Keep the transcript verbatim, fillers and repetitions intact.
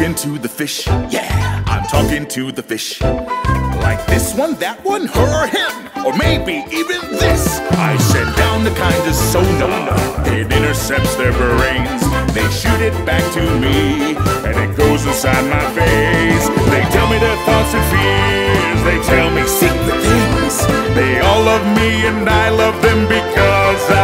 talking to the fish. Yeah, I'm talking to the fish. Like this one, that one, her or him, or maybe even this. I send down the kind of sonar, it intercepts their brains. They shoot it back to me, and it goes inside my face. They tell me their thoughts and fears, they tell me secret things. They all love me and I love them because I